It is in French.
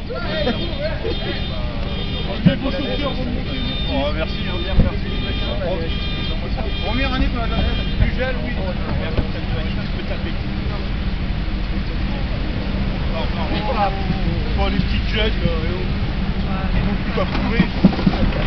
Oh, merci, merci. Première année qu'on a du gel, oui. Je peux taper. Pas les petites jeunes, ils n'ont plus qu'à trouver.